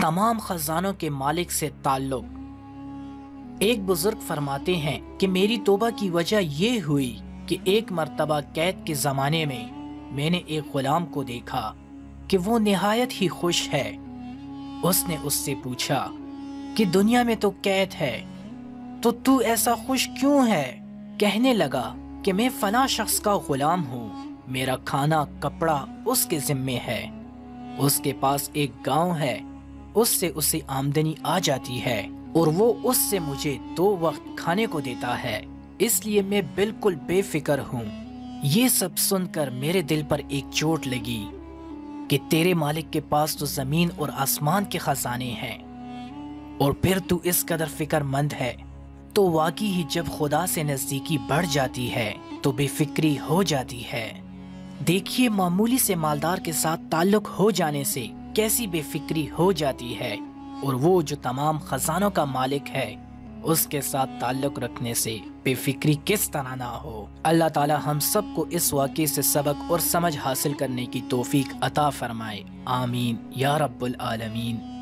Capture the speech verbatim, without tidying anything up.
تمام خزانوں کے مالک سے تعلق۔ ایک بزرگ فرماتے ہیں کہ میری توبہ کی وجہ یہ ہوئی کہ ایک مرتبہ قید کے زمانے میں میں نے ایک غلام کو دیکھا کہ وہ نہایت ہی خوش ہے۔ اس نے اس سے پوچھا کہ دنیا میں تو قید ہے، تو تو ایسا خوش کیوں ہے؟ کہنے لگا کہ میں فلاں شخص کا غلام ہوں، میرا کھانا کپڑا اس کے ذمے ہے، اس کے پاس ایک گاؤں ہے، اس سے اسے آمدنی آ جاتی ہے اور وہ اس سے مجھے دو وقت کھانے کو دیتا ہے، اس لیے میں بالکل بے فکر ہوں۔ یہ سب سن کر میرے دل پر ایک چوٹ لگی کہ تیرے مالک کے پاس تو زمین اور آسمان کے خزانے ہیں، اور پھر تو اس قدر فکر مند ہے۔ تو واقعی ہی جب خدا سے نزدیکی بڑھ جاتی ہے تو بے فکری ہو جاتی ہے۔ دیکھیے معمولی سے مالدار کے ساتھ تعلق ہو جانے سے کیسی بے فکری ہو جاتی ہے، اور وہ جو تمام خزانوں کا مالک ہے اس کے ساتھ تعلق رکھنے سے بے فکری کس طرح نہ ہو۔ اللہ تعالی ہم سب کو اس واقعے سے سبق اور سمجھ حاصل کرنے کی توفیق عطا فرمائے، آمین یا رب العالمین۔